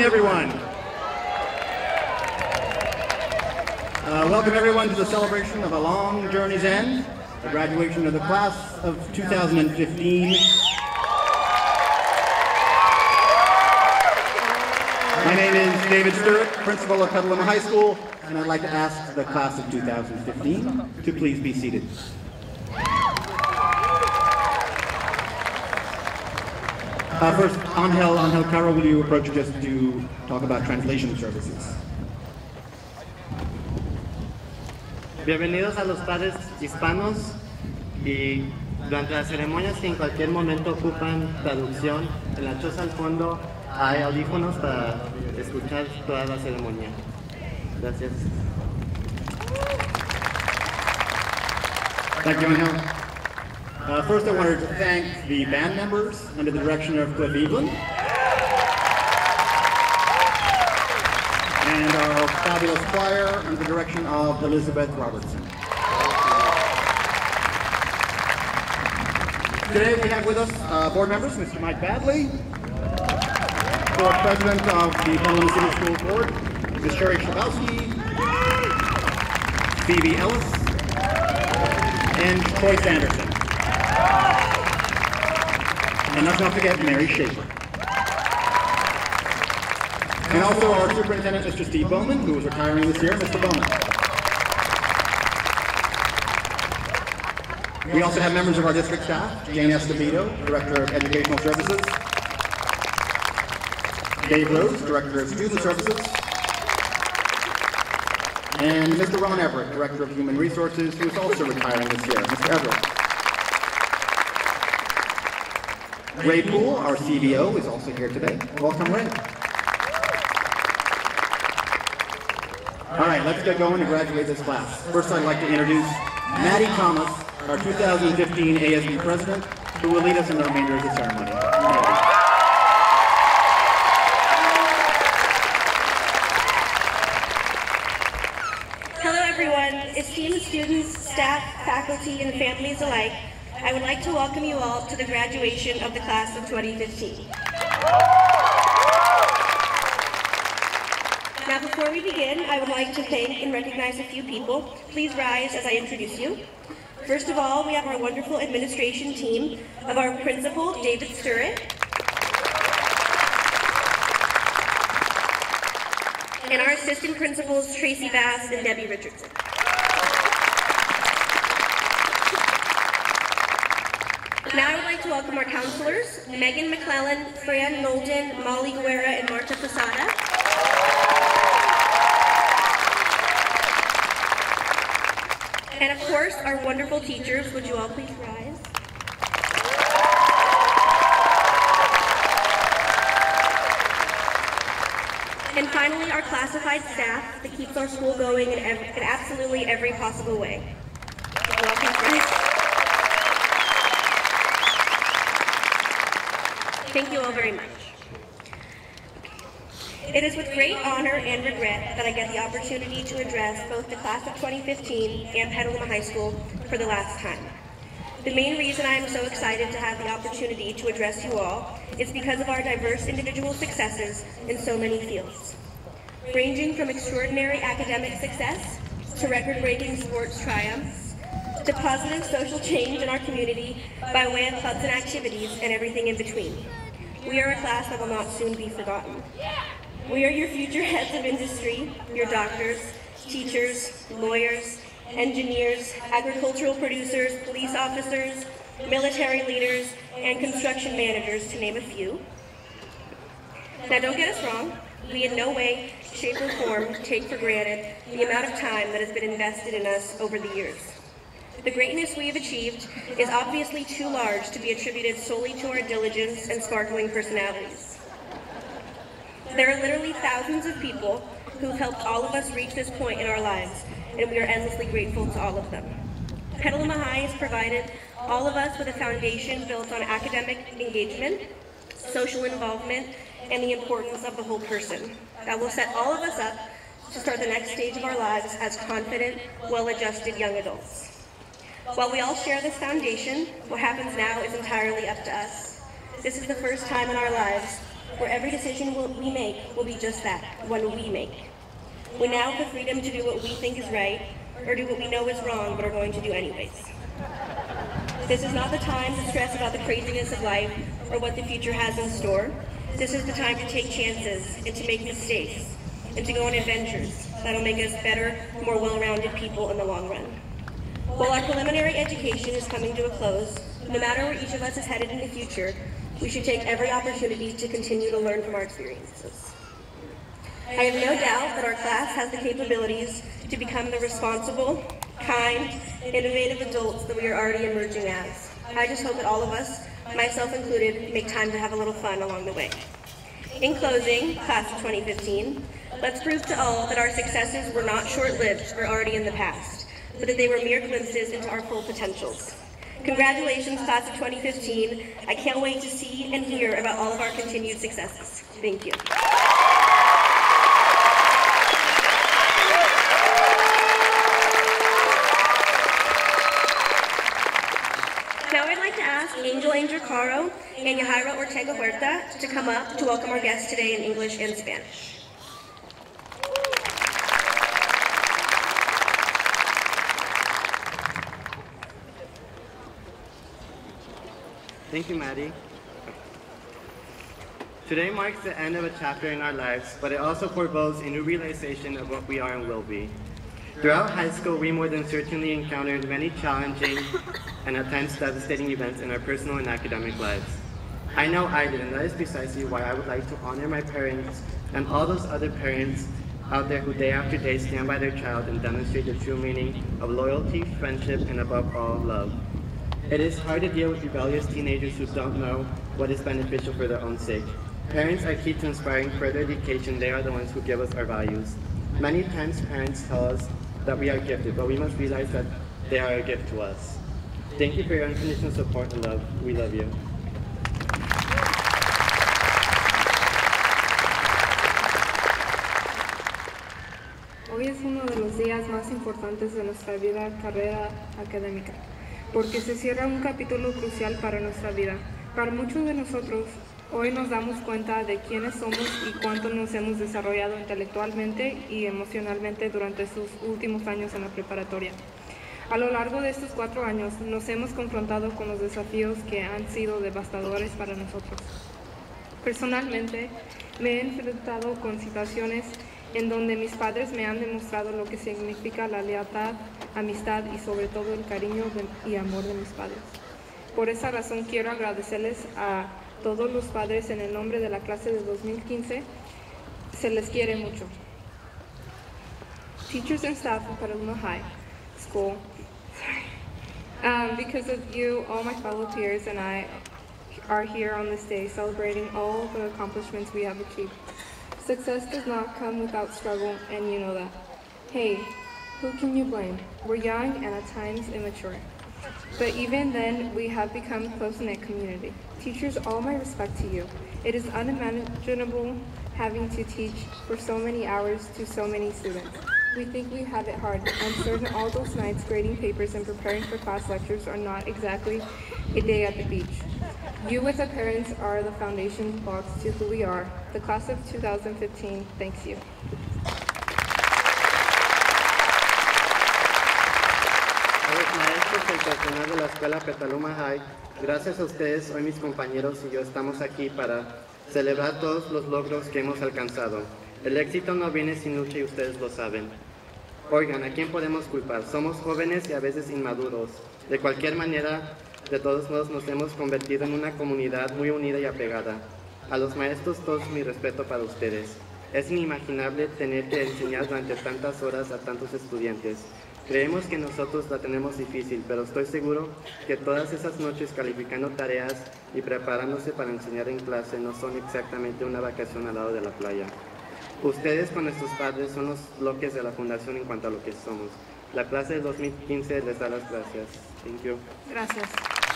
everyone. Welcome everyone to the celebration of a long journey's end, the graduation of the class of 2015. My name is David Stewart, principal of Petaluma High School, and I'd like to ask the class of 2015 to please be seated. First, Angel Caro, will you approach just to talk about translation services? Bienvenidos a los padres hispanos y durante las ceremonias que en cualquier momento ocupan traducción, en la choza al fondo hay audífonos para escuchar toda la ceremonia. Gracias. Thank you, Angel. First, I wanted to thank the band members under the direction of Cliff Evelyn and our fabulous choir under the direction of Elizabeth Robertson. Today we have with us board members, Mr. Mike Badley, board president of the Petaluma City School Board, Ms. Sherry Schabowski, Phoebe Ellis, and Troy Sanderson. And let's not forget Mary Schaefer. And also our superintendent, Mr. Steve Bowman, who is retiring this year. Mr. Bowman. We also have members of our district staff, Jane Escobedo, Director of Educational Services, Dave Rose, Director of Student Services, and Mr. Ron Everett, Director of Human Resources, who is also retiring this year. Mr. Everett. Ray Poole, our CBO, is also here today. Welcome, Ray. All right, let's get going to graduate this class. First, I'd like to introduce Maddie Thomas, our 2015 ASB president, who will lead us in the remainder of the ceremony. Hello, everyone. Esteemed students, staff, faculty, and families alike, I would like to welcome you all to the graduation of the class of 2015. Now, before we begin, I would like to thank and recognize a few people. Please rise as I introduce you. First of all, we have our wonderful administration team of our principal, David Stewart, and our assistant principals, Tracy Bass and Debbie Richardson. Now I would like to welcome our counselors, Megan McClellan, Fran Nolden, Molly Guerra, and Marta Posada. And of course, our wonderful teachers. Would you all please rise? And finally, our classified staff that keeps our school going in absolutely every possible way. Welcome, friends. Thank you all very much. It is with great honor and regret that I get the opportunity to address both the class of 2015 and Petaluma High School for the last time. The main reason I am so excited to have the opportunity to address you all is because of our diverse individual successes in so many fields. Ranging from extraordinary academic success to record-breaking sports triumphs, to positive social change in our community by way of clubs and activities and everything in between. We are a class that will not soon be forgotten. We are your future heads of industry, your doctors, teachers, lawyers, engineers, agricultural producers, police officers, military leaders, and construction managers, to name a few. Now don't get us wrong, we in no way, shape, or form take for granted the amount of time that has been invested in us over the years. The greatness we have achieved is obviously too large to be attributed solely to our diligence and sparkling personalities. There are literally thousands of who have helped all of us reach this point in our lives, and we are endlessly grateful to all of them. Petaluma High has provided all of us with a foundation built on academic engagement, social involvement, and the importance of the whole person that will set all of us up to start the next stage of our lives as confident, well-adjusted young adults. While we all share this foundation, what happens now is entirely up to us. This is the first time in our lives where every decision we make will be just that, one we make. We now have the freedom to do what we think is right, or do what we know is wrong but are going to do anyways. This is not the time to stress about the craziness of life or what the future has in store. This is the time to take chances and to make mistakes and to go on adventures that'll make us better, more well-rounded people in the long run. While our preliminary education is coming to a close, no matter where each of us is headed in the future, we should take every opportunity to continue to learn from our experiences. I have no doubt that our class has the capabilities to become the responsible, kind, innovative adults that we are already emerging as. I just hope that all of us, myself included, make time to have a little fun along the way. In closing, class of 2015, let's prove to all that our successes were not short-lived or already in the past, but that they were mere glimpses into our full potentials. Congratulations, class of 2015. I can't wait to see and hear about all of our continued successes. Thank you. Now I'd like to ask Angel Caro and Yahaira Ortega Huerta to come up to welcome our guests today in English and Spanish. Thank you, Maddie. Today marks the end of a chapter in our lives, but it also forebodes a new realization of what we are and will be. Throughout high school, we more than certainly encountered many challenging and at times devastating events in our personal and academic lives. I know I did, and that is precisely why I would like to honor my parents and all those other parents out there who day after day stand by their child and demonstrate the true meaning of loyalty, friendship, and above all, love. It is hard to deal with rebellious teenagers who don't know what is beneficial for their own sake. Parents are key to inspiring further education. They are the ones who give us our values. Many times parents tell us that we are gifted, but we must realize that they are a gift to us. Thank you for your unconditional support and love. We love you. Hoy es uno de los días más importantes de nuestra vida, carrera académica, porque se cierra un capítulo crucial para nuestra vida. Para muchos de nosotros, hoy nos damos cuenta de quiénes somos y cuánto nos hemos desarrollado intelectualmente y emocionalmente durante estos últimos años en la preparatoria. A lo largo de estos 4 años nos hemos confrontado con los desafíos que han sido devastadores para nosotros. Personalmente, me he enfrentado con situaciones en donde mis padres me han demostrado lo que significa la lealtad, amistad y sobre todo el cariño y amor de mis padres. Por esa razón quiero agradecerles a todos los padres en el nombre de la clase de 2015. Se les quiere mucho. Teachers and staff of Petaluma High School, because of you, all my fellow peers and I are here on this day celebrating all the accomplishments we have achieved. Success does not come without struggle, and you know that. Hey, who can you blame? We're young and at times immature. But even then, we have become a close-knit community. Teachers, all my respect to you. It is unimaginable having to teach for so many hours to so many students. We think we have it hard. I'm certain all those nights grading papers and preparing for class lectures are not exactly a day at the beach. You with the parents are the foundation blocks to who we are. The class of 2015 thanks you. A los maestros del personal de la escuela Petaluma High, gracias a ustedes, hoy mis compañeros y yo estamos aquí para celebrar todos los logros que hemos alcanzado. El éxito no viene sin lucha y ustedes lo saben. Oigan, ¿a quién podemos culpar? Somos jóvenes y a veces inmaduros. De cualquier manera, de todos modos nos hemos convertido en una comunidad muy unida y apegada. A los maestros, todo mi respeto para ustedes. Es inimaginable tener que enseñar durante tantas horas a tantos estudiantes. Creemos que nosotros la tenemos difícil, pero estoy seguro que todas esas noches calificando tareas y preparándose para enseñar en clase no son exactamente una vacación al lado de la playa. Ustedes con nuestros padres son los bloques de la fundación en cuanto a lo que somos. La clase del 2015 les da las gracias. Thank you. Gracias.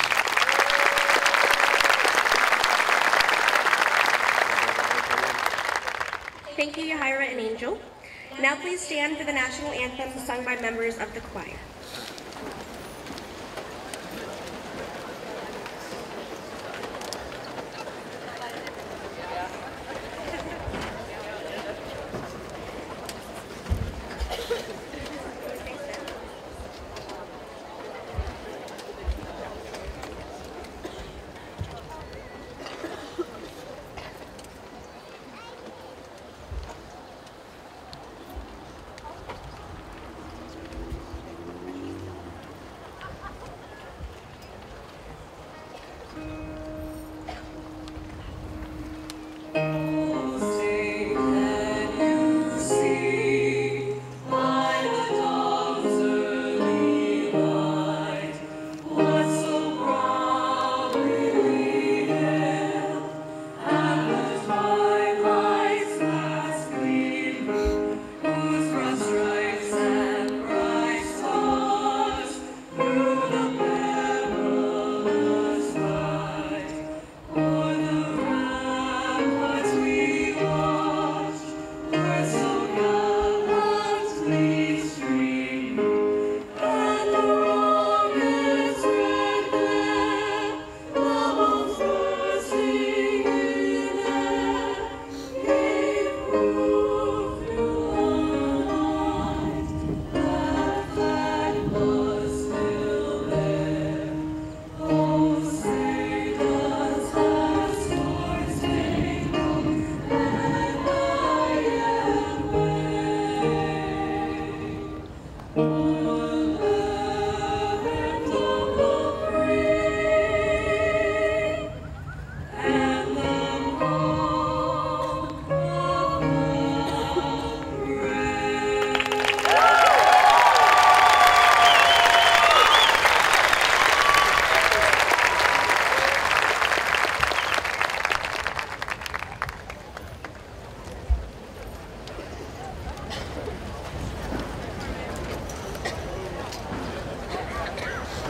Thank you, Yahaira and Angel. Now please stand for the national anthem sung by members of the choir.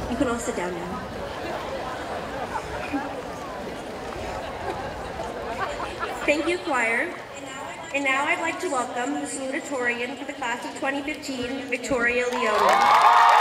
You can all sit down now. Thank you, choir. And now I'd like to welcome the salutatorian for the class of 2015, Victoria Leona.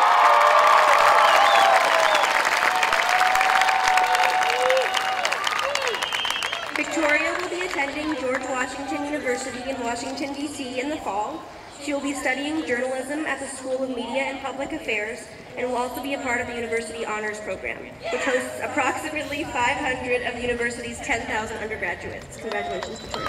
Victoria will be attending George Washington University in Washington, D.C. in the fall. She will be studying journalism at the School of Media and Public Affairs and will also be a part of the University Honors Program, which hosts approximately 500 of the university's 10,000 undergraduates. Congratulations, Victoria.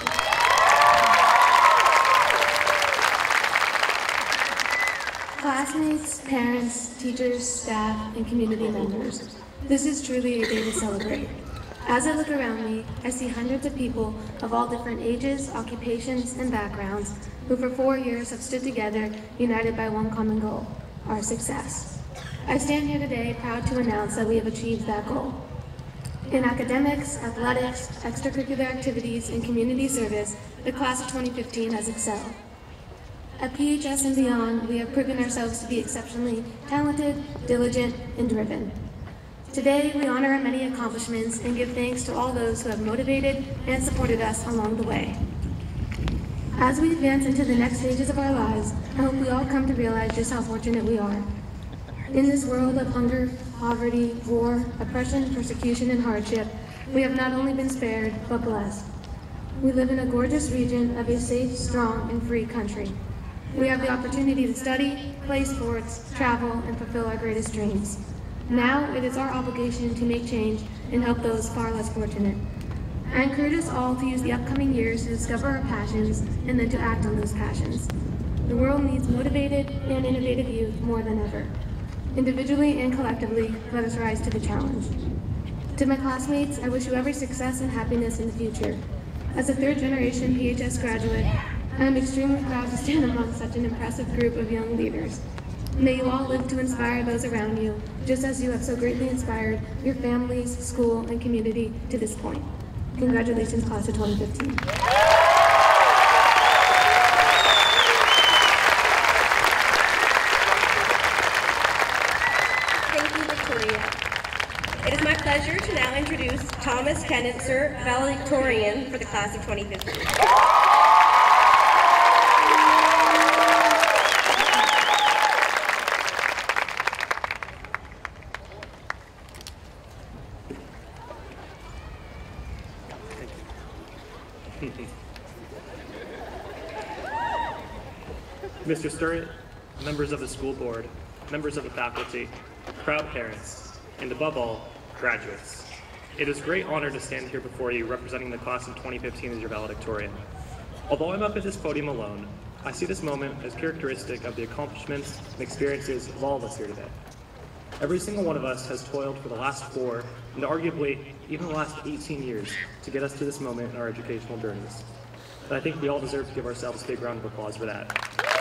Classmates, parents, teachers, staff, and community members, this is truly a day to celebrate. As I look around me, I see hundreds of people of all different ages, occupations, and backgrounds who for 4 years have stood together, united by one common goal, our success. I stand here today proud to announce that we have achieved that goal. In academics, athletics, extracurricular activities, and community service, the class of 2015 has excelled. At PHS and beyond, we have proven ourselves to be exceptionally talented, diligent, and driven. Today, we honor our many accomplishments and give thanks to all those who have motivated and supported us along the way. As we advance into the next stages of our lives, I hope we all come to realize just how fortunate we are. In this world of hunger, poverty, war, oppression, persecution, and hardship, we have not only been spared, but blessed. We live in a gorgeous region of a safe, strong, and free country. We have the opportunity to study, play sports, travel, and fulfill our greatest dreams. Now, it is our obligation to make change and help those far less fortunate. I encourage us all to use the upcoming years to discover our passions and then to act on those passions. The world needs motivated and innovative youth more than ever. Individually and collectively, let us rise to the challenge. To my classmates, I wish you every success and happiness in the future. As a third-generation PHS graduate, I am extremely proud to stand among such an impressive group of young leaders. May you all live to inspire those around you, just as you have so greatly inspired your families, school, and community to this point. Congratulations, class of 2015. Thank you, Victoria. It is my pleasure to now introduce Thomas Kennitzer, valedictorian for the class of 2015. Mr. Sturrett, members of the school board, members of the faculty, proud parents, and above all, graduates. It is a great honor to stand here before you representing the class of 2015 as your valedictorian. Although I'm up at this podium alone, I see this moment as characteristic of the accomplishments and experiences of all of us here today. Every single one of us has toiled for the last 4, and arguably even the last 18 years to get us to this moment in our educational journeys. And I think we all deserve to give ourselves a big round of applause for that.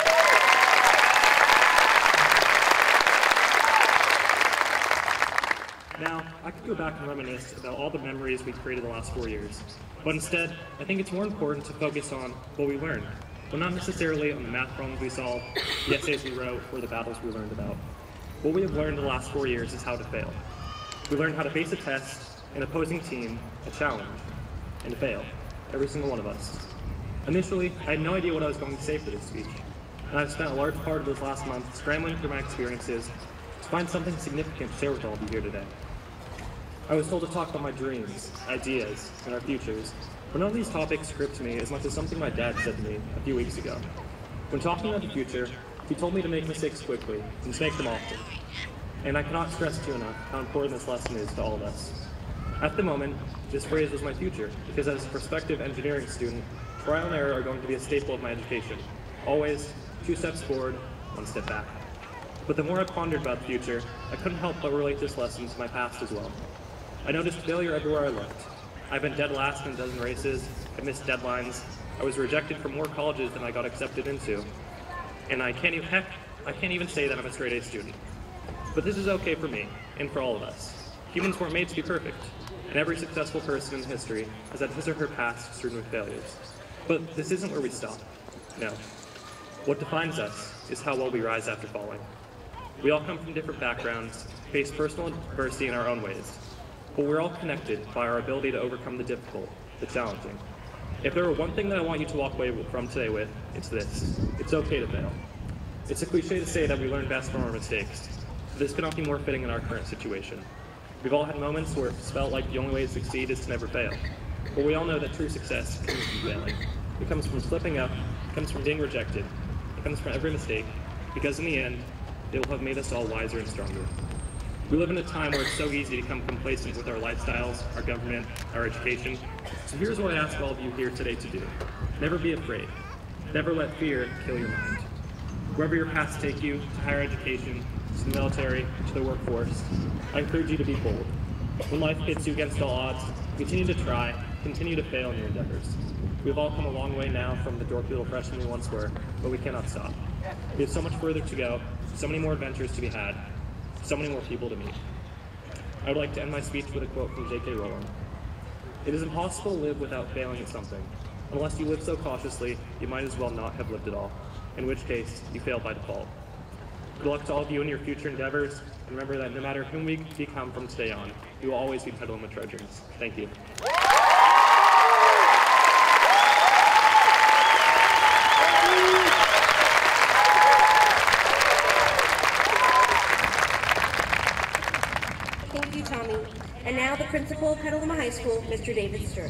Now, I could go back and reminisce about all the memories we created the last 4 years, but instead, I think it's more important to focus on what we learned, but not necessarily on the math problems we solved, the essays we wrote, or the battles we learned about. What we have learned in the last 4 years is how to fail. We learned how to face a test, an opposing team, a challenge, and to fail, every single one of us. Initially, I had no idea what I was going to say for this speech, and I've spent a large part of this last month scrambling through my experiences to find something significant to share with all of you here today. I was told to talk about my dreams, ideas, and our futures, but none of these topics gripped me as much as something my dad said to me a few weeks ago. When talking about the future, he told me to make mistakes quickly and to make them often. And I cannot stress to you enough how important this lesson is to all of us. At the moment, this phrase was my future, because as a prospective engineering student, trial and error are going to be a staple of my education. Always 2 steps forward, 1 step back. But the more I pondered about the future, I couldn't help but relate this lesson to my past as well. I noticed failure everywhere I looked. I've been dead last in a dozen races, I missed deadlines, I was rejected from more colleges than I got accepted into, and I can't even say that I'm a straight A student. But this is okay for me, and for all of us. Humans weren't made to be perfect, and every successful person in history has had his or her past strewn with failures. But this isn't where we stop. No. What defines us is how well we rise after falling. We all come from different backgrounds, face personal adversity in our own ways, but we're all connected by our ability to overcome the difficult, the challenging. If there were one thing that I want you to walk away from today with, it's this: it's okay to fail. It's a cliche to say that we learn best from our mistakes, but this could not be more fitting in our current situation. We've all had moments where it's felt like the only way to succeed is to never fail, but we all know that true success comes from failing. It comes from slipping up, it comes from being rejected, it comes from every mistake, because in the end, it will have made us all wiser and stronger. We live in a time where it's so easy to become complacent with our lifestyles, our government, our education. So here's what I ask all of you here today to do. Never be afraid. Never let fear kill your mind. Wherever your paths take you, to higher education, to the military, to the workforce, I encourage you to be bold. When life hits you against all odds, continue to try, continue to fail in your endeavors. We've all come a long way now from the dorky little freshmen we once were, but we cannot stop. We have so much further to go, so many more adventures to be had, so many more people to meet. I would like to end my speech with a quote from J.K. Rowling. It is impossible to live without failing at something. Unless you live so cautiously, you might as well not have lived at all, in which case, you failed by default. Good luck to all of you in your future endeavors, and remember that no matter whom we become from today on, we will always be Petaluma Trojans. Thank you. Thank you, Tommy. And now the principal of Petaluma High School, Mr. David Sturt.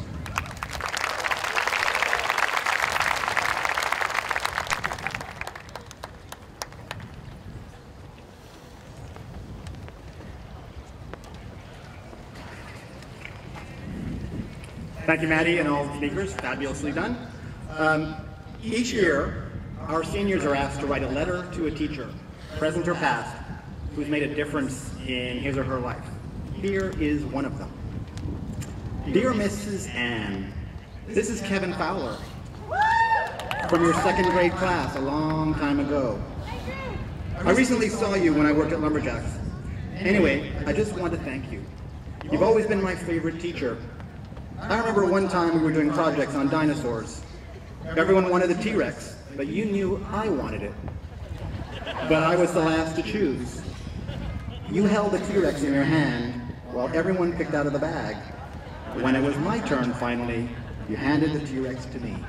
Thank you, Maddie, and all the speakers. Fabulously done. Each year, our seniors are asked to write a letter to a teacher, present or past, who's made a difference in his or her life. Here is one of them. Dear Mrs. Ann, this is Kevin Fowler from your second grade class a long time ago. I recently saw you when I worked at Lumberjacks. Anyway, I just want to thank you. You've always been my favorite teacher. I remember one time we were doing projects on dinosaurs. Everyone wanted the T-Rex, but you knew I wanted it. But I was the last to choose. You held the T-Rex in your hand while everyone picked out of the bag. When it was my turn, finally, you handed the T-Rex to me.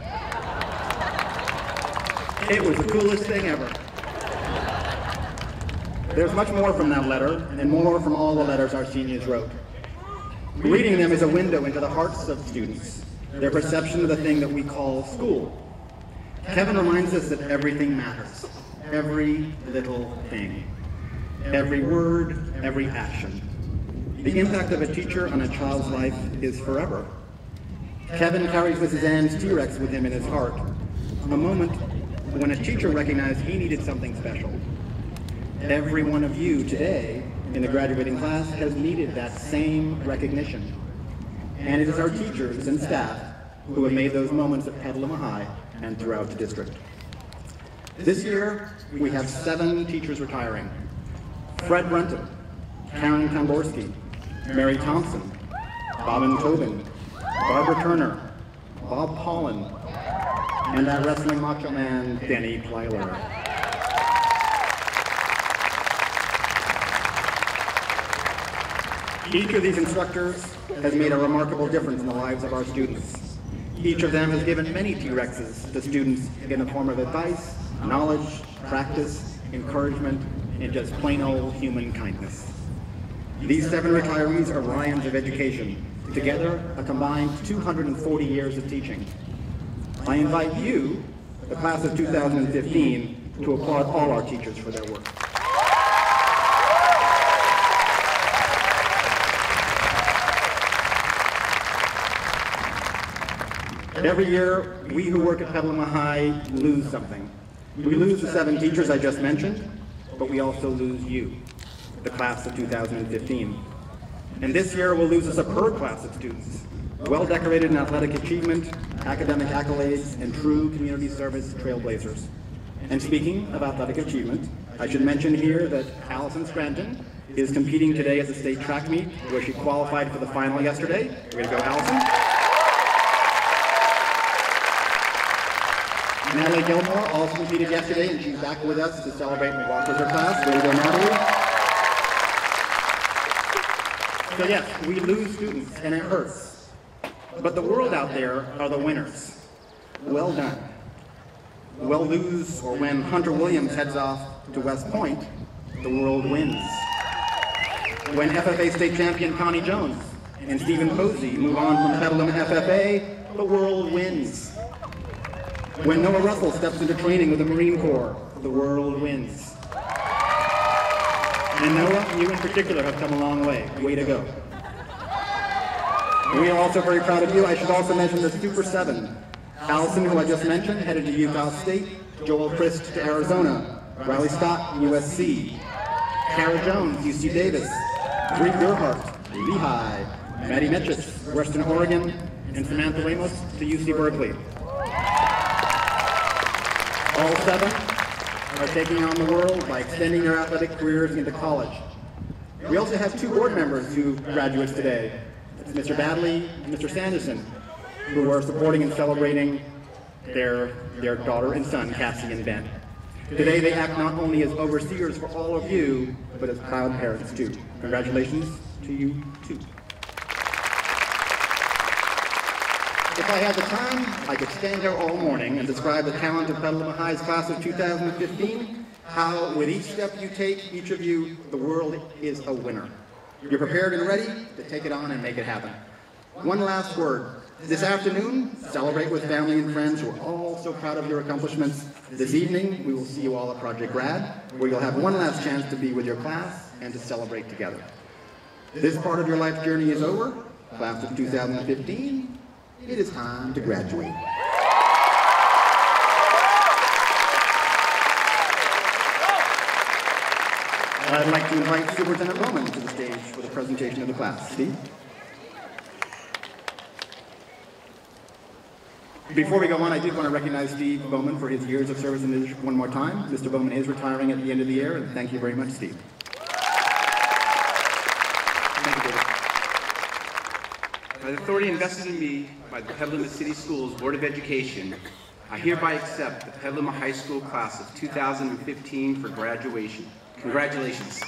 It was the coolest thing ever. There's much more from that letter, and more from all the letters our seniors wrote. Reading them is a window into the hearts of students, their perception of the thing that we call school. Kevin reminds us that everything matters, every little thing, every word, every action. The impact of a teacher on a child's life is forever. Kevin carries Mrs. Ann's T-Rex with him in his heart, a moment when a teacher recognized he needed something special. Every one of you today in the graduating class has needed that same recognition. And it is our teachers and staff who have made those moments at Petaluma High and throughout the district. This year, we have 7 teachers retiring. Fred Brunton, Karen Tamborski, Mary Thompson, Bobbin Tobin, Barbara Turner, Bob Paulin, and that wrestling macho man, Denny Plyler. Each of these instructors has made a remarkable difference in the lives of our students. Each of them has given many T-Rexes to students in the form of advice, knowledge, practice, encouragement, and just plain old human kindness. These 7 retirees are lions of education, together a combined 240 years of teaching. I invite you, the class of 2015, to applaud all our teachers for their work. Every year, we who work at Petaluma High lose something. We lose the 7 teachers I just mentioned, but we also lose you, the class of 2015. And this year, we'll lose a superb class of students, well decorated in athletic achievement, academic accolades, and true community service trailblazers. And speaking of athletic achievement, I should mention here that Allison Scranton is competing today at the state track meet, where she qualified for the final yesterday. Way to go, Allison. Natalie Gilmore also competed yesterday, and she's back with us to celebrate and walk with her class. Way to go, Natalie. So yes, we lose students, and it hurts. But the world out there are the winners. Well done. We'll lose, or when Hunter Williams heads off to West Point, the world wins. When FFA state champion Connie Jones and Stephen Posey move on from Petaluma FFA, the world wins. When Noah Russell steps into training with the Marine Corps, the world wins. And Noah, you in particular have come a long way. Way to go. We are also very proud of you. I should also mention the Super 7. Allison, who I just mentioned, headed to Utah State. Joel Christ to Arizona. Riley Scott, USC. Kara Jones, UC Davis. Bree Gerhardt, Lehigh. Maddie Metchis, Western Oregon. And Samantha Ramos to UC Berkeley. All 7 are taking on the world by extending their athletic careers into college. We also have 2 board members who graduates today. It's Mr. Badley and Mr. Sanderson, who are supporting and celebrating their daughter and son, Cassie and Ben. Today they act not only as overseers for all of you, but as proud parents too. Congratulations to you too. If I had the time, I could stand here all morning and describe the talent of Petaluma High's class of 2015, how with each step you take, each of you, the world is a winner. You're prepared and ready to take it on and make it happen. One last word. This afternoon, celebrate with family and friends who are all so proud of your accomplishments. This evening, we will see you all at Project Grad, where you'll have one last chance to be with your class and to celebrate together. This part of your life journey is over. Class of 2015, it is time to graduate. I'd like to invite Superintendent Bowman to the stage for the presentation of the class. Steve? Before we go on, I did want to recognize Steve Bowman for his years of service in leadership one more time. Mr. Bowman is retiring at the end of the year, and thank you very much, Steve. Thank you, David. By the authority invested in me by the Petaluma City Schools Board of Education, I hereby accept the Petaluma High School class of 2015 for graduation. Congratulations.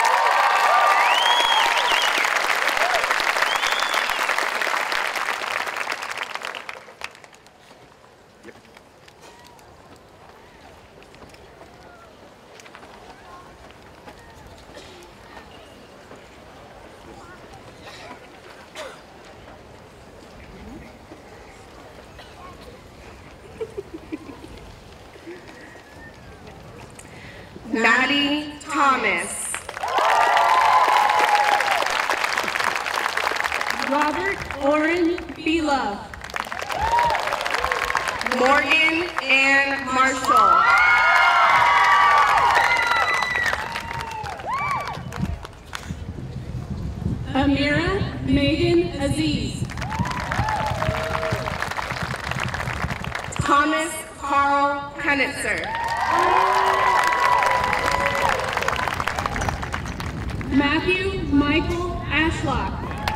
Maddie Thomas. Robert Oren Beelove. Morgan Ann Marshall. Amira Megan Aziz. Thomas Carl Knitzer. Matthew Michael Ashlock.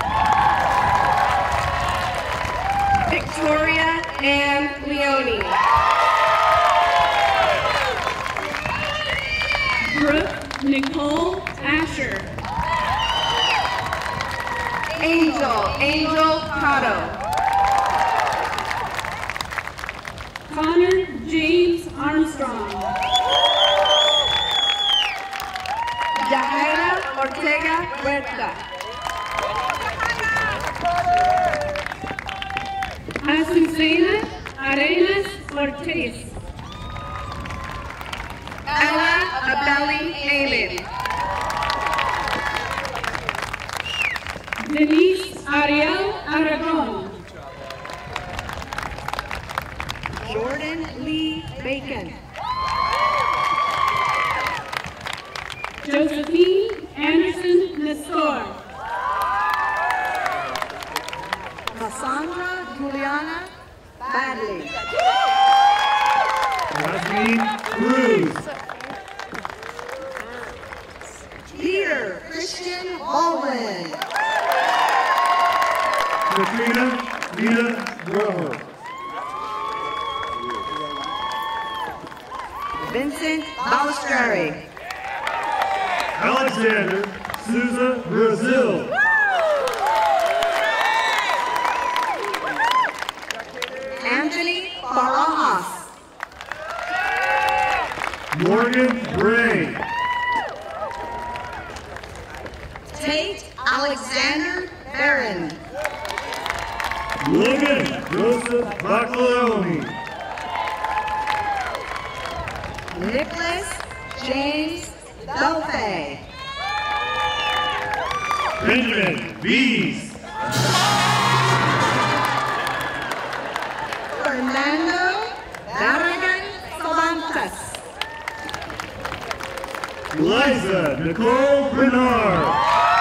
Victoria Ann Leone. Brooke Nicole Asher. Angel Cotto. Connor James Armstrong. Yajaira Ortega Huerta. Azucena Arenas Ortiz. Ella Abeli Amen. Denise Ariel Aragon. Jordan Lee Bacon. Josephine Anderson Nestor. Cassandra Juliana Badley. Jasmine Cruz. Peter Christian Baldwin. Katrina Rita Grover. Vincent Balistrari. Alexander Souza Brazil. Anthony Barajas. Morgan Bray. Tate Alexander Barron. Logan Joseph Bacaloni. Nicholas James Belfay. Benjamin Bees. Fernando Barragan Salantas. Liza Nicole Bernard.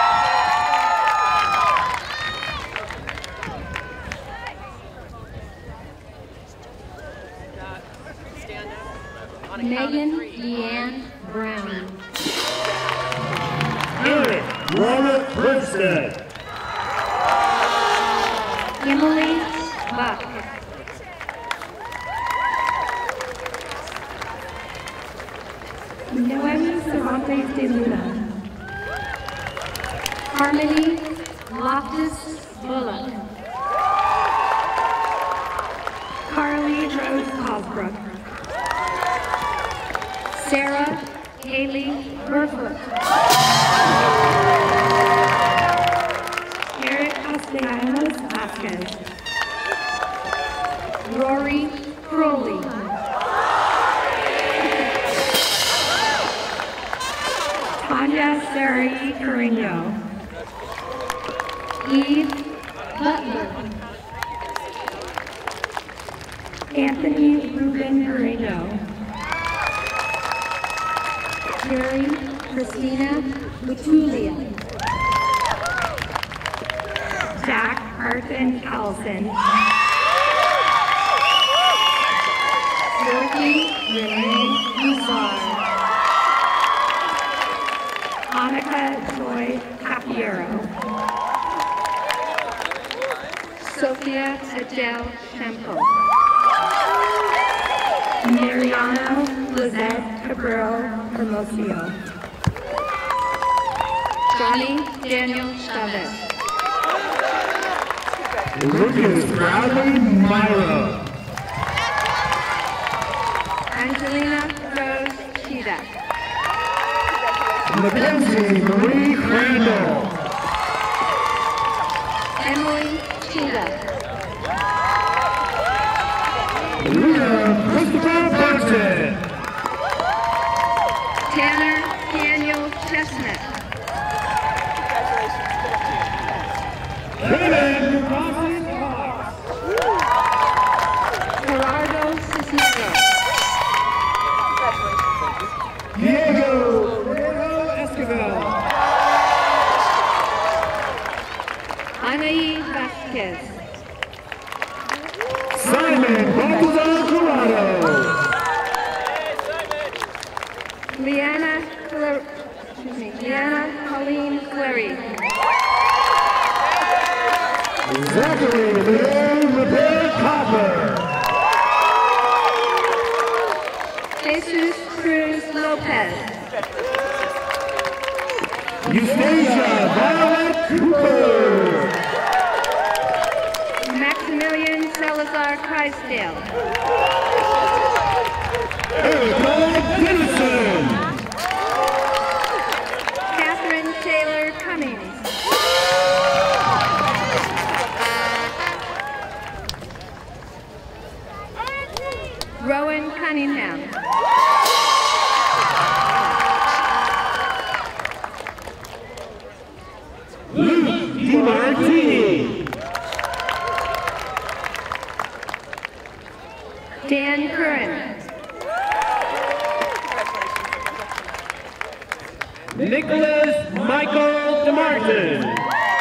Megan Leanne Brown. Eric Robert Brimstead. Emily Buck. Noemi Cervantes de Luna. Harmony Loftus Bullock. Carly Rose Cosbrook. Sarah Haley Burfoot. Eric Castellanos Vasquez. Rory Crowley. Tanya Sarai Carino. Eve Butler. Anthony Ruben Carino. Jerry Christina Lutulia. Jack Arthur Carlson. Dorothy Renee Musar. Annika Joy Capiero. Sophia Adele Shempo. Mariano Lizette Cabral Hermosillo. Johnny Daniel Chavez. Lucas Bradley Myra. Angelina Rose Cheetah. Mackenzie Marie Crandall. Emily Cheetah. Leah Christopher Burton. Tanner Daniel Chestnut. Kevin Gerardo Cisnero. Diego Guerrero Esquivel. Anaí Vasquez. Simon Baltazar Corrado. Leanna Colleen Clary. Zachary Leon Repair Copper. Jesus Cruz Lopez. Eustacia Violet Cooper. Maximilian Salazar Christdale. Erica Dennison. Catherine Taylor Cummings. Rowan Cunningham. Luke DiMartini. Dan Curran. Nicholas Michael DeMartin.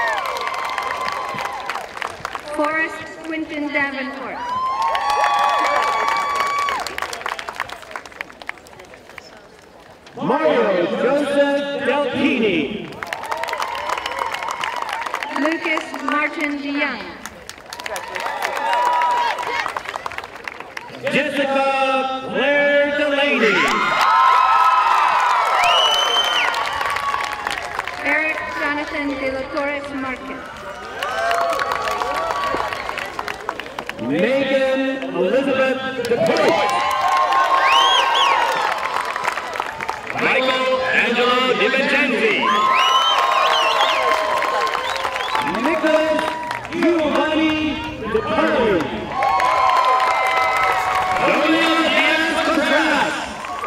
Forrest Quinton Davenport. Mario Joseph Delpini. Lucas Martin DeYoung. Jessica Claire Delaney. de la Torres Marquez. Megan Elizabeth DePoy. Michael Angelo DiVincenzi. Nicholas Giovanni DeParley. Daniel Diaz-Contreras.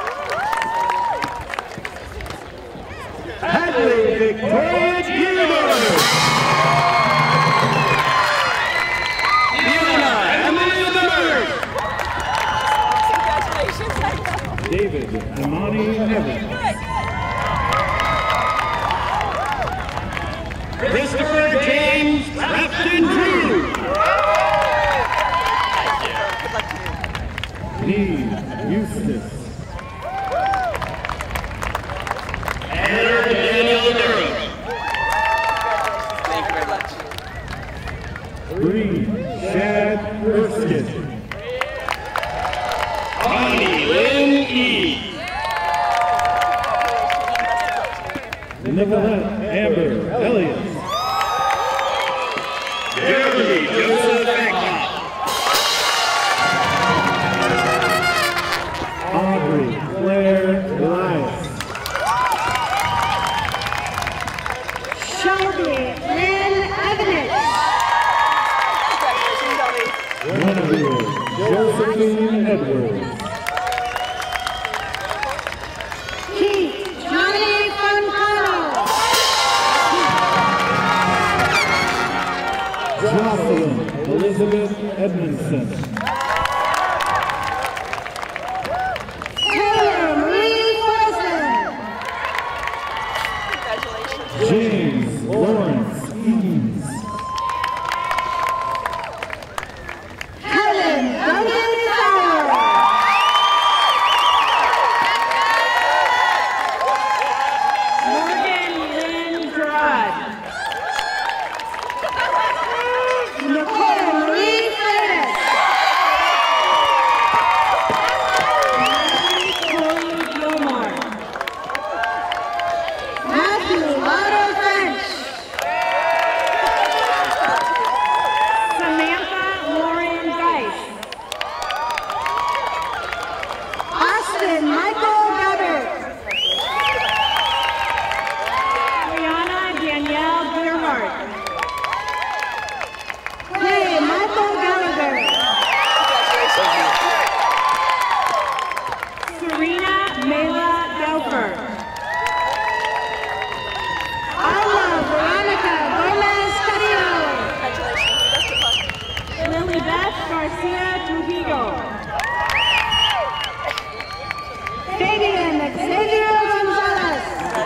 Hadley Victoria Guillermo. David Imani Evans. Christopher James Crafton Drew. Lee Eustace. Heather Daniel Durham. Thank you very much. Bree Shad Erskine. Connie Lynn E. Nicolette Amber Elliott. Jeremy Joseph Beckhoff. Aubrey Claire Elias. Shelby Lynn Evanich. Guinevere Josephine Edwards. Jocelyn Elizabeth Edmondson. Taylor Marie Wilson. James Lawrence Eames. Helen Duncan Fowler. Morgan Lynn Gerard. Nicole Marie Freitas. Chloe Gilmore. Matthew Lotto French. Samantha Lauren Geis. Austin Michael Gabbard. Brianna Danielle Gerhardt. Clay Michael Gallagher. Serena Mela Delfer. Alma Veronica Gomez Carrillo. Lilibeth Garcia Trujillo. Fabian Xavier Gonzalez.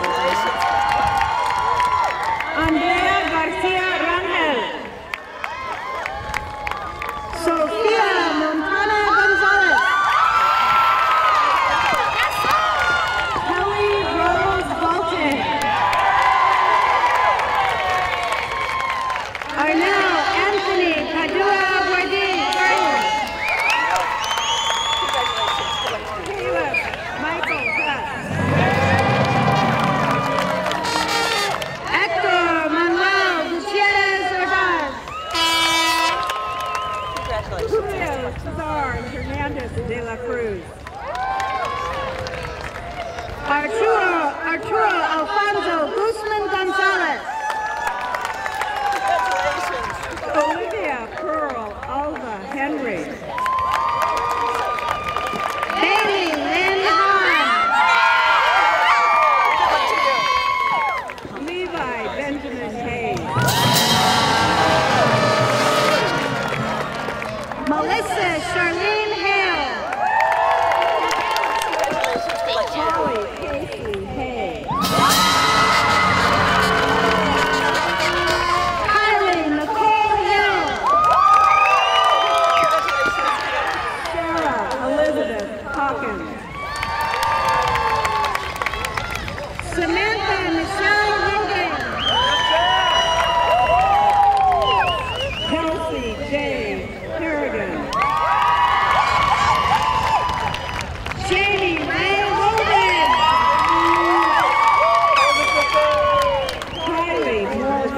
Andrea Garcia Rangel. Sofia Montana Gonzalez. Kelly Rose Bolton. Arnell Anthony Padua Guardin. Caleb Michael Huss. Hector Manuel Gutierrez Ordaz. Julio Cesar Hernandez de la Cruz. Arturo Alfonso Guzman Gonzalez.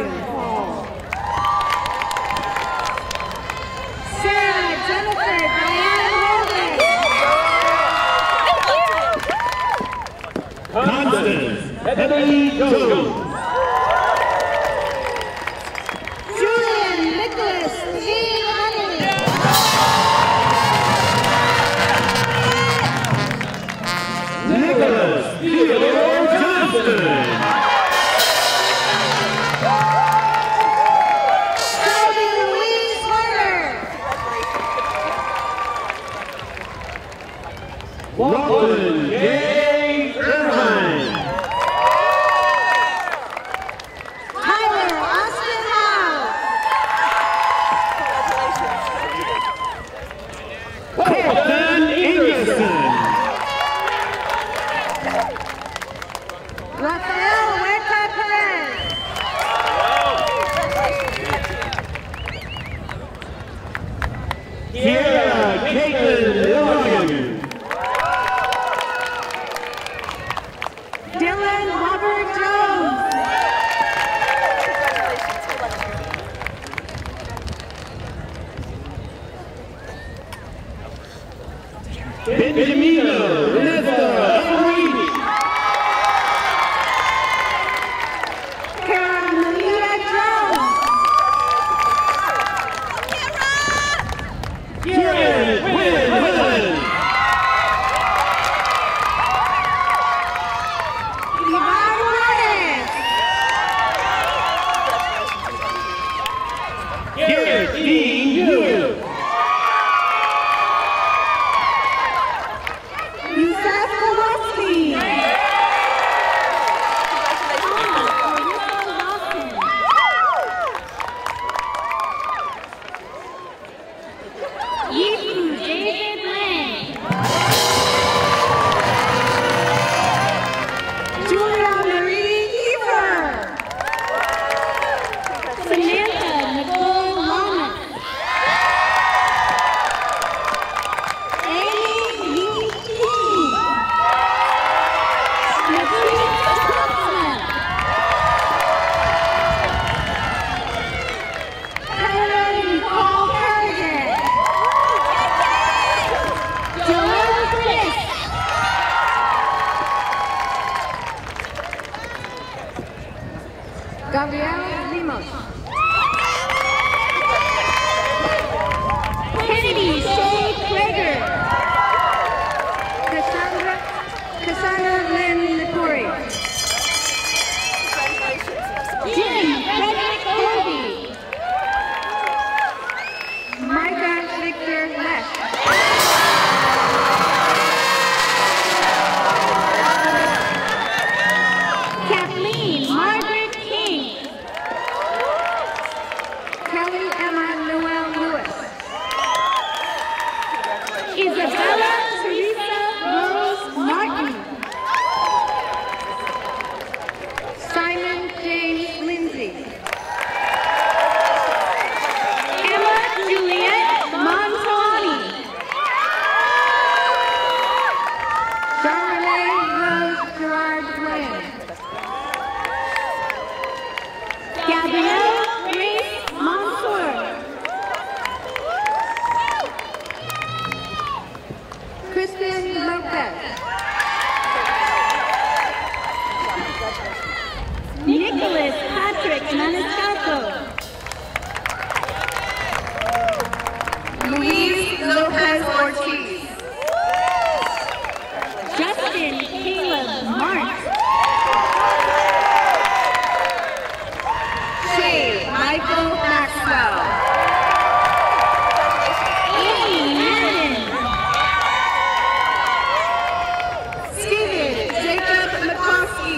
Logan Hall. Sarah Jennifer Diane Holden. Constance Heatherly Jones. Julian Nicholas T. Huntley. Nicholas Theodore Johnston. Shelby Louise Carter. Lachlan J. Irvine. Tyler Austin Howe. Colton Ingerson. Rafael Huerta Perez. Kiera Caitlin Logan. Dylan Robert Jones. Benjamino Nesta Henry. Kara Malia Jones. Kieran Quinn Willen. Yvonne Juarez. Garrett Dean Yu. Yusef Kowalski. Ethan David Lang. Julia Marie Kiefer. Samantha Nicole Lomas. Amy Lee King. Natasha Thompson. Tyler Nicole Carrigan. Joanne Chris. Gabrielle Limos. Kennedy Shay Krager. Cassandra Lynn Lepori. Jim Frederick Corby. Micah Victor Lesh. Kathleen Margaret King. Kelly Emma Noel Lewis. Isabella Teresa Rose Martin. Simon James Lindsay. Emma Juliette Montoni. Charlotte Rose Gerard Flynn. Gabrielle Grace Mansour. Kristen Lopez. Nicholas Patrick Maniscalco. Luis Lopez Ortiz. Justin Caleb Mark. Shay Michael Maxwell. Amy Madden. Steven Jacob McCloskey.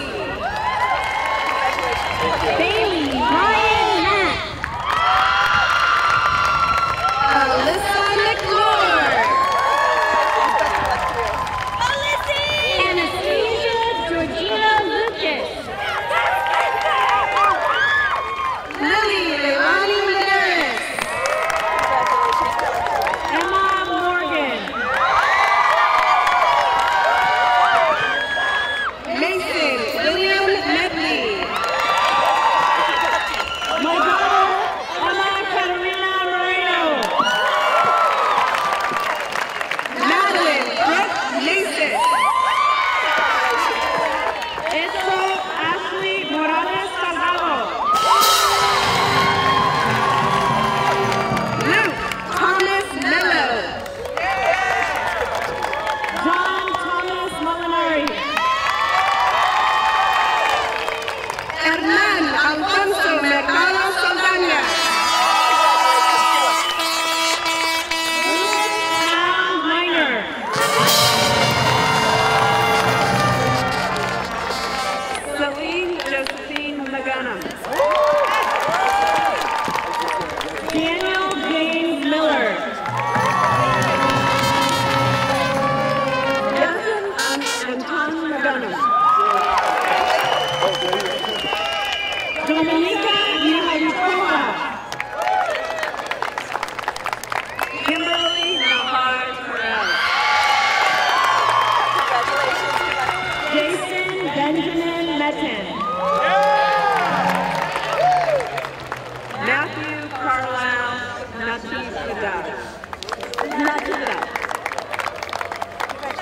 Bailey Ryan Matt. Alyssa McLeod. Anastasia Georgina Lucas. Lily Leilani Marin.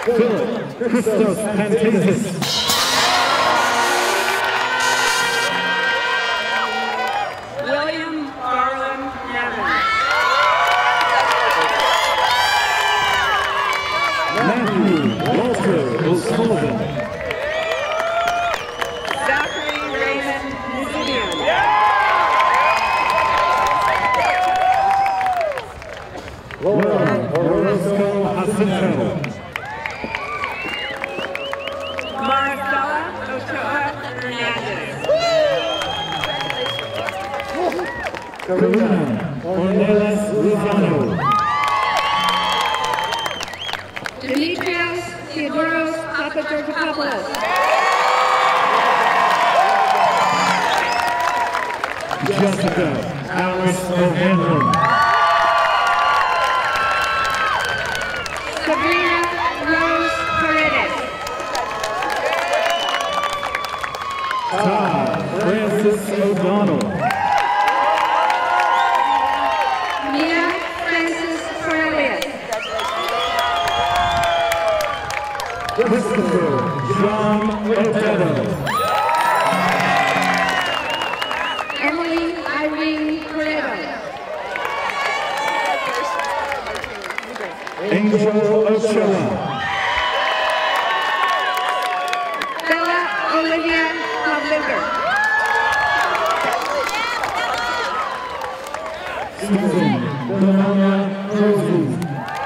Philip Christos Pantasis. William Garland Nevin. Matthew Walter O'Sullivan. Zachary Raymond Nuzidian. Laura Orozco Jacinto. Marcela Ochoa Hernandez. Karina Ornelas Luzano. Demetrios Theodoros Papageorgopoulos. Jessica Alice O'Hanlon. Sabrina Rose Paredes. Todd Francis O'Donnell. Mia Francis Cornelius. Christopher John Otero. Emily Irene Corredo. Angel Ochoa. Bella Olivia Pavliker. Susan Bologna Rosen.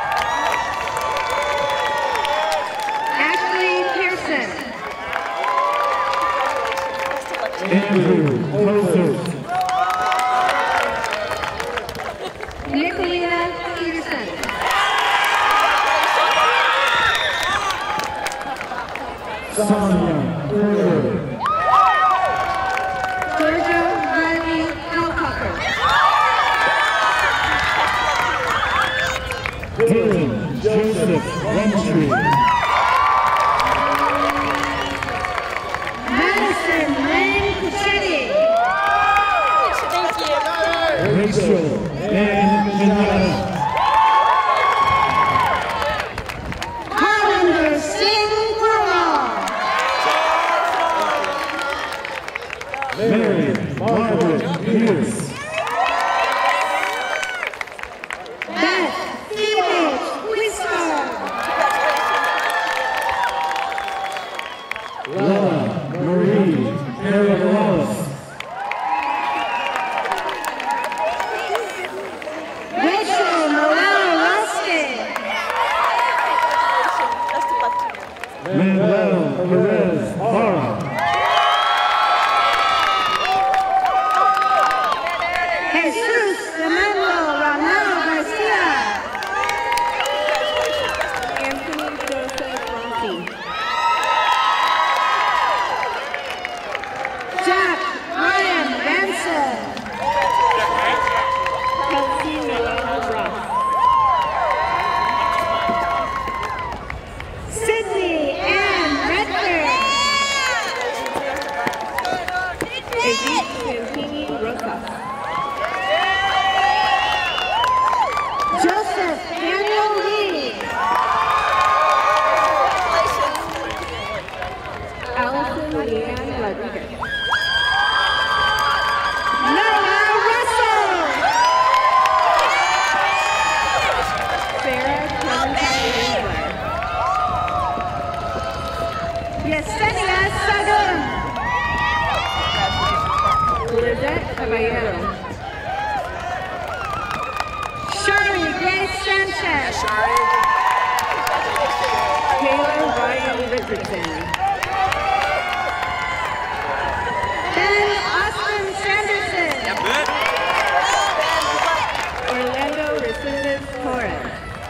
Ashley Pearson. Andrew Poser. Nicolina Peterson. Sonia Porter. Giorgio Riley Halcocker. Dylan Joseph Rumtree. Madison Lynn Puchetti. Rachel Ann Kenyatta. Harlinder Singh Purwal. Mary Margaret Pierce. Beth Felix Whisker. Lella Marie Paravalas. Rachel Morel Ruskin. Manuel Perez Hara. Jesus Emmanuel Ramel Garcia. Anthony Joseph Ronchi. Jack Ryan Benson. Kelsey Noel Ross. Sydney Ann Redford. Edith Santini Rosas. Joseph Daniel Lee. Allison Leanne Rodriguez. Noah Russell. Sarah Clementine Winsler. Yesenia Sagum. Lizette Caballero. Shirley Grace Sanchez. Taylor Ryan Richardson. Ben Austin Sanderson. Orlando Resendez Torres.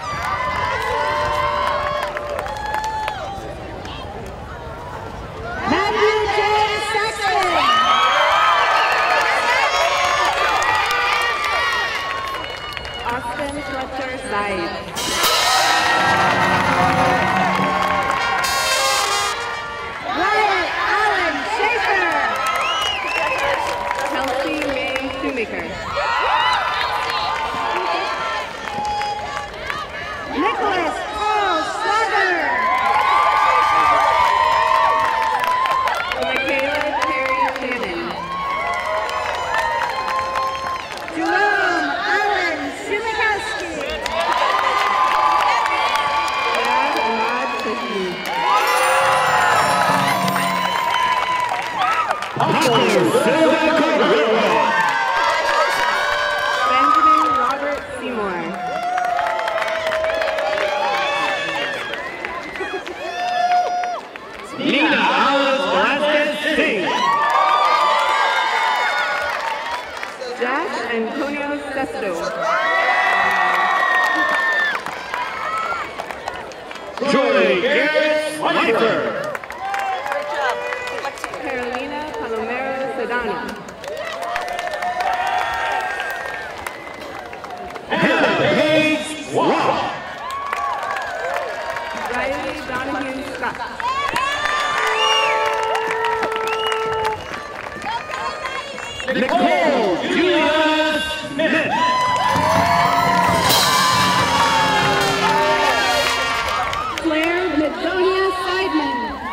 Matthew J. Saxton. Austin Fletcher Said. Ryan Allen Schaefer. Kelsey May Shoemaker. Nicholas Paul Slugger. Josh Antonio Sesto. Joy Garrett Piper. Carolina Palomero Sedano. Hannah Hayes Watt. Riley Donahue Scott. Nicole Julia Smith. Claire Lidonia Seidman.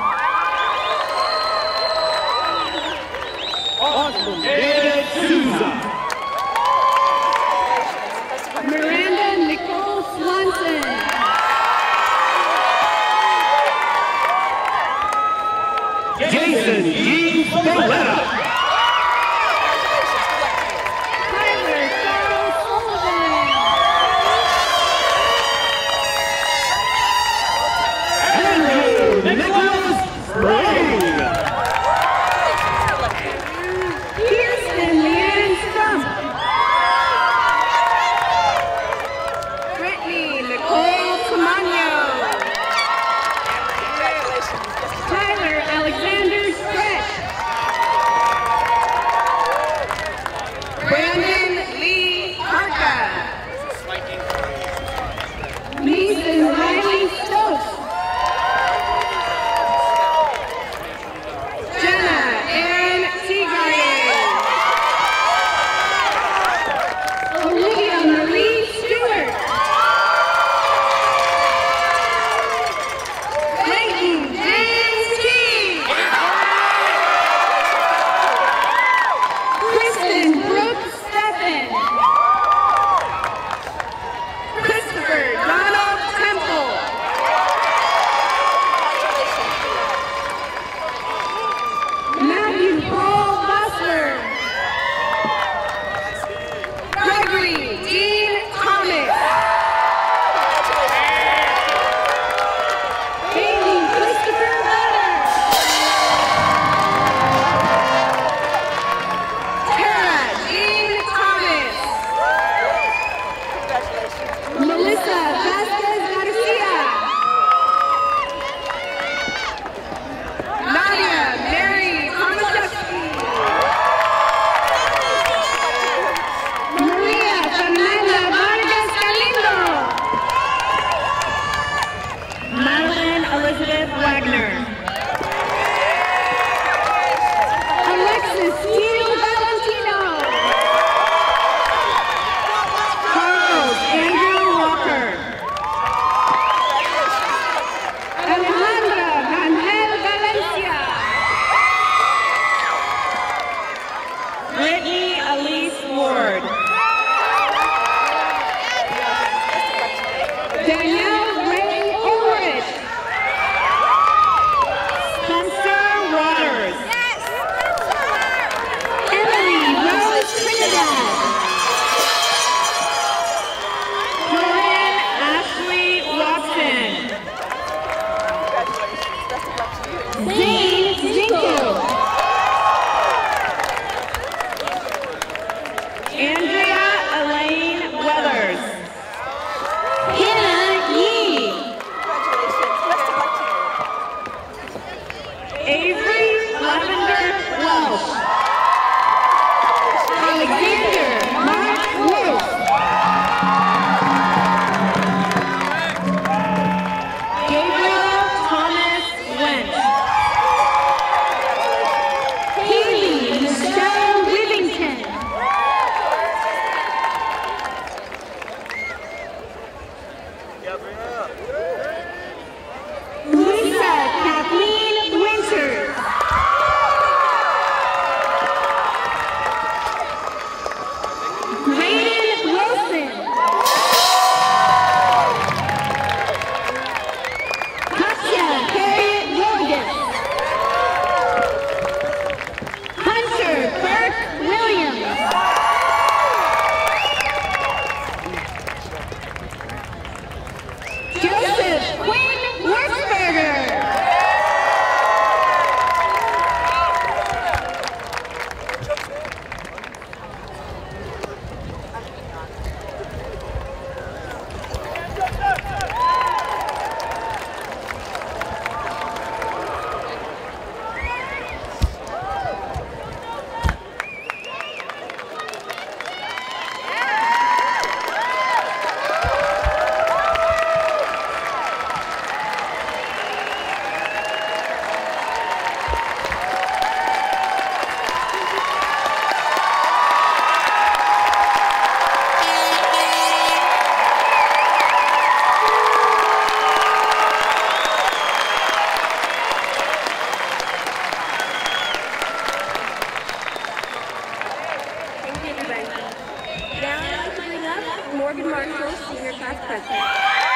intervention. Now I'd like to bring up Morgan Marshall, Senior Class President.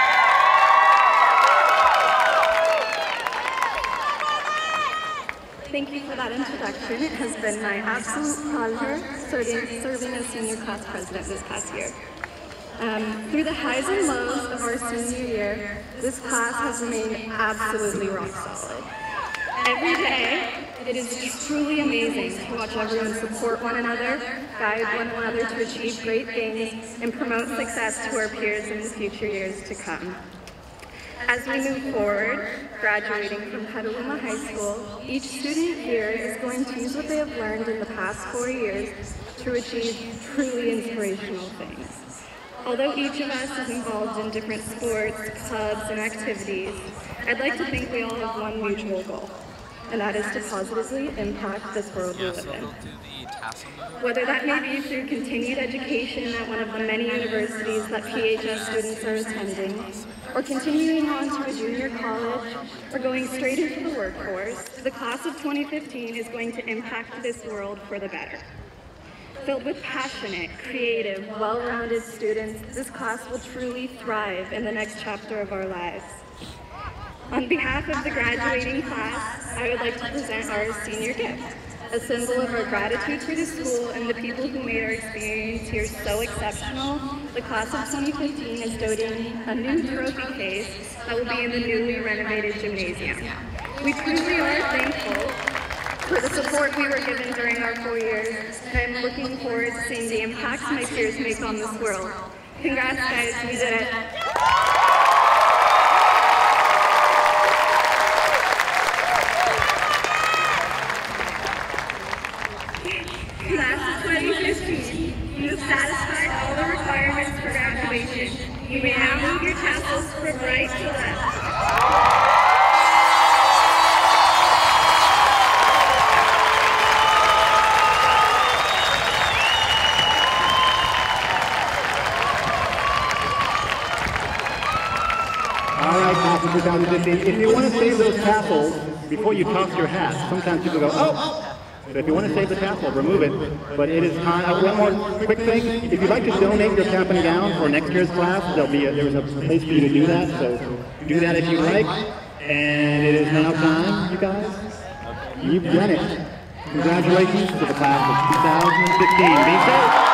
Thank you for that introduction. It has been my absolute pleasure serving as Senior Class President this past year. Through the highs and lows of our senior year, this class has remained absolutely rock solid. Every day, it is truly amazing to watch everyone support one another, guide one another to achieve great things, and promote success to our peers in the future years to come. As we move forward, graduating from Petaluma High School, each student here is going to use what they have learned in the past 4 years to achieve truly inspirational things. Although each of us is involved in different sports, clubs, and activities, I'd like to think we all have one mutual goal, and that is to positively impact this world we live in. Whether that may be through continued education at one of the many universities that PHS students are attending, or continuing on to a junior college, or going straight into the workforce, the class of 2015 is going to impact this world for the better. Filled with passionate, creative, well-rounded students, this class will truly thrive in the next chapter of our lives. On behalf of the graduating class, I would like to present our senior gift, a symbol of our gratitude for the school and the people who made our experience here so exceptional. The class of 2015 is donating a new trophy case that will be in the newly renovated gymnasium. We truly are thankful for the support we were given during our 4 years, and I'm looking forward to seeing the impacts my peers make on this world. Congrats, guys, we did it. Class of 2015, you have satisfied all the requirements for graduation. You may now move your tassels from right to left. All right, class of 2015. If you want to save those tassels before you toss your hat, sometimes people go, oh! So if you want to save the tassel, remove it. But it is time. One more quick thing. If you'd like to donate your cap and gown for next year's class, there's a place for you to do that. So do that if you like. And it is now time, you guys. You've done it. Congratulations to the class of 2015. Be safe.